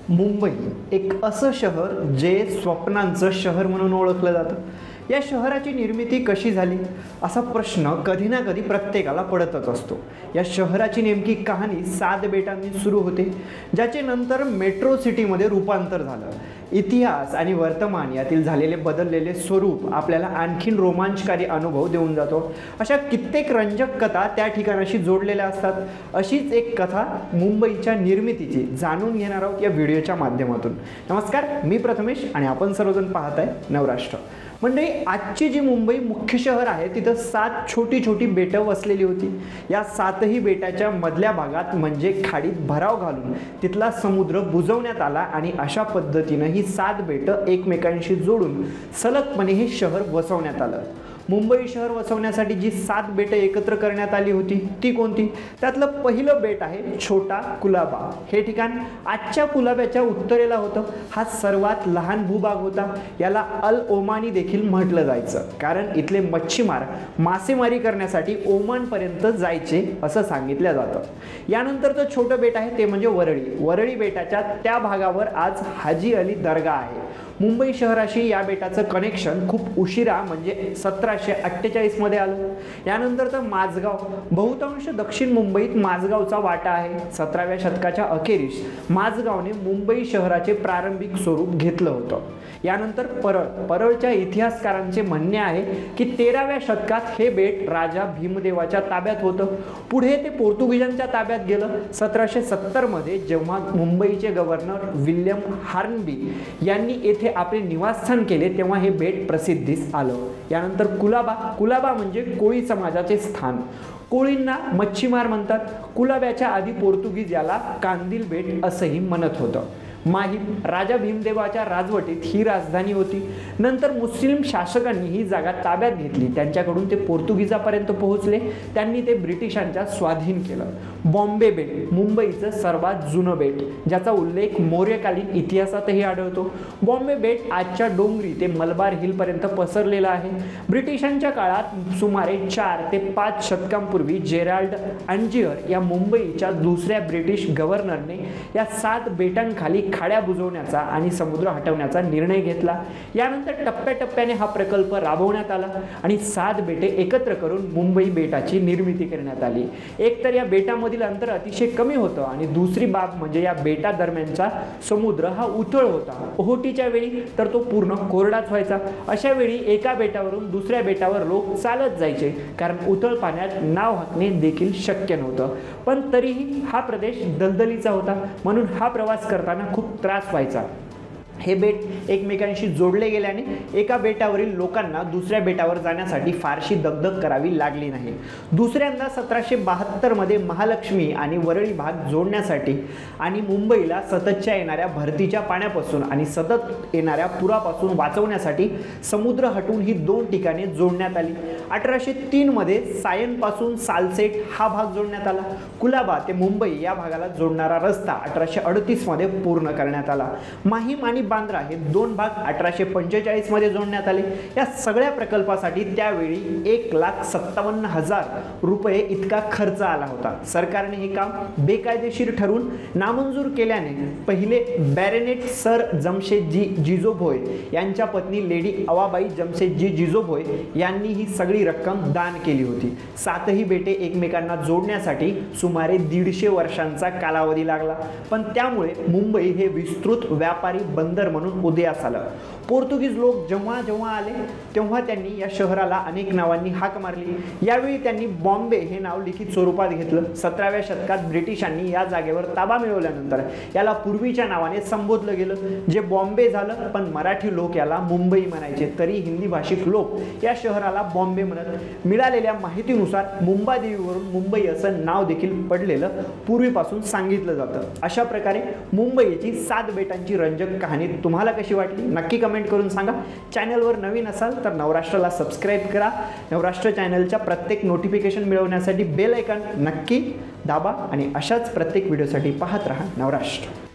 मुंबई एक असं शहर जे स्वप्नांचं शहर म्हणून ओळखलं जातं। या शहराची निर्मिती कशी झाली असा प्रश्न कधी ना कधी प्रत्येकाला पडतच असतो। या शहराची नेमकी कहाणी 7 बेटांनी सुरू होते, ज्याचे नंतर मेट्रो सिटीमध्ये रूपांतर झालं। इतिहास आणि वर्तमान यातील झालेले बदललेले स्वरूप आपल्याला आणखीन रोमांचकारी अनुभव देऊन जातो। अशा कित्येक रंजक कथा त्या ठिकाणाशी जोडलेल्या असतात। अशीच एक कथा मुंबईच्या निर्मितीची जाणून घेणार आहोत या व्हिडिओच्या माध्यमातून। नमस्कार, मी प्रथमेश आणि आपण सर्वजण पाहताय नवराष्ट्र। म्हणजे आजची जी मुंबई मुख्य शहर आहे तिथं 7 छोटी छोटी बेटं वसलेली होती। या 7ही बेटाच्या मधल्या भागात म्हणजे खाडीत भराव घालून तिथला समुद्र बुजवण्यात आला आणि अशा पद्धतीने ही 7 बेटं एकमेकांशी जोडून सलगपणे हे शहर वसवण्यात आलं। मुंबई शहर वसवण्यासाठी जी 7 बेटं एकत्र करण्यात आली होती ती कोणती? त्यातलं पहिलं बेट आहे छोटा कुलाबा। हे ठिकाण आजच्या कुलाब्याच्या उत्तरेला होतं। हा सर्वात लहान भूभाग होता। याला अल ओमानी देखील म्हटलं जायचं, कारण इथले मच्छीमार मासेमारी करण्यासाठी ओमानपर्यंत जायचे असं सांगितलं जातं। यानंतरचं छोटं बेट आहे ते म्हणजे वरळी। वरळी बेटाच्या त्या भागावर आज हाजी अली दर्गा आहे। मुंबई शहराशी या बेटाचं कनेक्शन खूप उशिरा म्हणजे 1748 मध्ये आलं। यानंतरचं माझगाव, बहुतांश दक्षिण मुंबईत माझगावचा वाटा आहे। 17व्या शतकाच्या अखेरीस माझगावने मुंबई शहराचे प्रारंभिक स्वरूप घेतलं होतं। यानंतर परळच्या इतिहासकारांचे म्हणणे आहे की 13व्या शतकात हे बेट राजा भीमदेवाच्या ताब्यात होतं। पुढे ते पोर्तुगीजांच्या ताब्यात गेलं। 1770 मध्ये जेव्हा मुंबईचे गव्हर्नर विल्यम हार्नबी यांनी येथे आपले निवासस्थान केले तेव्हा हे बेट प्रसिद्धीस आलं। यानंतर कुलाबा म्हणजे कोळी समाजाचे स्थान। कोळींना मच्छीमार म्हणतात। कुलाब्याच्या आधी पोर्तुगीज याला कांदिल बेट असंही म्हणत होतं। माहीम राजा भीमदेवाच्या राजवटीत ही राजधानी होती। नंतर मुस्लिम शासकांनी ही जागा ताब्यात घेतली। त्यांच्याकडून ते पोर्तुगीजापर्यंत पोहोचले। त्यांनी ते ब्रिटिशांच्या स्वाधीन केलं। बॉम्बे बेट मुंबईचं सर्वात जुनं बेट, ज्याचा उल्लेख मौर्यकालीन इतिहासातही आढळतो। बॉम्बे बेट आजच्या डोंगरी ते मलबार हिलपर्यंत पसरलेलं आहे। ब्रिटिशांच्या काळात सुमारे 4 ते 5 शतकांपूर्वी जेराल्ड अंजियर या मुंबईच्या दुसऱ्या ब्रिटिश गव्हर्नरने या 7 बेटांखाली खाड्या बुजवण्याचा आणि समुद्र हटवण्याचा निर्णय घेतला। यानंतर टप्प्याटप्प्याने हा प्रकल्प राबवण्यात आला आणि 7 बेटे एकत्र करून मुंबई बेटाची निर्मिती करण्यात आली। एकतर या बेटामधील अंतर अतिशय कमी होतं आणि दुसरी बाब म्हणजे या बेटा दरम्यानचा समुद्र हा उथळ होता। ओहोटीच्या वेळी तर तो पूर्ण कोरडाच व्हायचा। अशा वेळी एका बेटावरून दुसऱ्या बेटावर लोक चालत जायचे, कारण उथळ पाण्यात नाव हाकणे देखील शक्य नव्हतं। पण तरीही हा प्रदेश दलदलीचा होता, म्हणून हा प्रवास करताना खूप त्रास व्हायचा। हे बेट एकमेकांशी जोडले गेल्याने एका बेटावरील लोकांना दुसऱ्या बेटावर जाण्यासाठी फारशी दगदग करावी लागली नाही। दुसऱ्यांदा 1772 मध्ये महालक्ष्मी आणि वरळी भाग जोडण्यासाठी आणि मुंबईला सततच्या येणाऱ्या भरतीच्या पाण्यापासून आणि सतत येणाऱ्या पुरापासून वाचवण्यासाठी समुद्र हटवून ही 2 ठिकाणे जोडण्यात आली। 1803 मध्ये सायनपासून सालसेट हा भाग जोडण्यात आला। कुलाबा ते मुंबई या भागाला जोडणारा रस्ता 1838 मध्ये पूर्ण करण्यात आला। माहीम आणि बांद्रा हे 2 भाग 1845 मध्ये जोडण्यात आले। या सगळ्या प्रकल्पासाठी त्यावेळी 1,57,000 रुपये इतका खर्च आला होता। सरकारने हे काम बेकायदेशीर ठरवून नामंजूर केल्याने पहिले बॅरोनेट सर जमशेदजी जिजोभोय यांच्या पत्नी लेडी अवाबाई जमशेदजी जिजोभोय यांनी ही सगळी रक्कम दान केली होती। 7ही बेटे एकमेकांना जोडण्यासाठी सुमारे 150 वर्षांचा कालावधी लागला, पण त्यामुळे मुंबई हे विस्तृत व्यापारी बंदर म्हणून उदयास आलं। पोर्तुगीज लोक जेव्हा आले तेव्हा त्यांनी या शहराला अनेक नावांनी हाक मारली। यावेळी त्यांनी बॉम्बे हे नाव लिखित स्वरूपात घेतलं। 17व्या शतकात ब्रिटिशांनी या जागेवर ताबा मिळवल्यानंतर याला पूर्वीच्या नावाने संबोधलं गेलं, जे बॉम्बे झालं। पण मराठी लोक याला मुंबई म्हणायचे, तरी हिंदी भाषिक लोक या शहराला बॉम्बे म्हणत। मिळालेल्या माहितीनुसार मुंबादेवीवरून मुंबई असं नाव देखील पडलेलं पूर्वीपासून सांगितलं जातं। अशा प्रकारे मुंबईची 7 बेटांची रंजक कहाणी तुम्हाला कशी वाटली नक्की कमेंट करून सांगा। चॅनलवर नवीन असाल तर नवराष्ट्राला सबस्क्राइब करा। नवराष्ट्र चॅनलच्या प्रत्येक नोटिफिकेशन मिळवण्यासाठी बेल आयकॉन नक्की दाबा आणि अशाच प्रत्येक व्हिडिओसाठी पाहत रहा नवराष्ट्र।